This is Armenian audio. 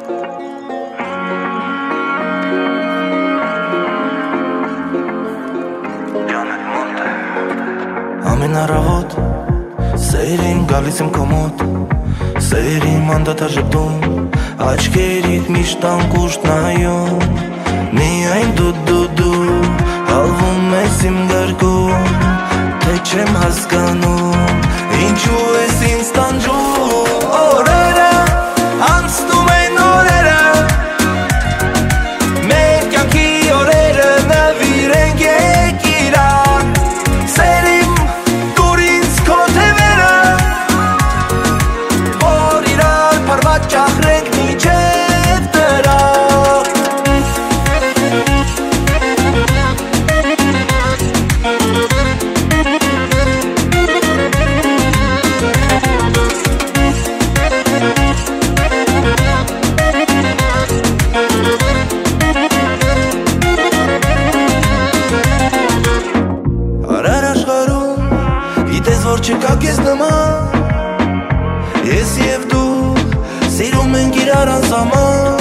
Ամեն առավոտ սերին գալիս եմ քո մոտ, սերի մանդատա ժպտում, աչքերիդ միշտ անկուշտ նայում, միայն դու հալվում ես իմ գրկում, թե չեմ հասկանում, ինչու ես ինձ տանջում, օրերը անցնում են օրերը, մեր կյանքի օրերը նվիրենք իրար, սերիմ դուր ինձ քո թևերը, որ իրար պարված ճախրենք միջև դրա. Որ չկա կեզ նման, ես և դու սիրում ենք իրար անսահման.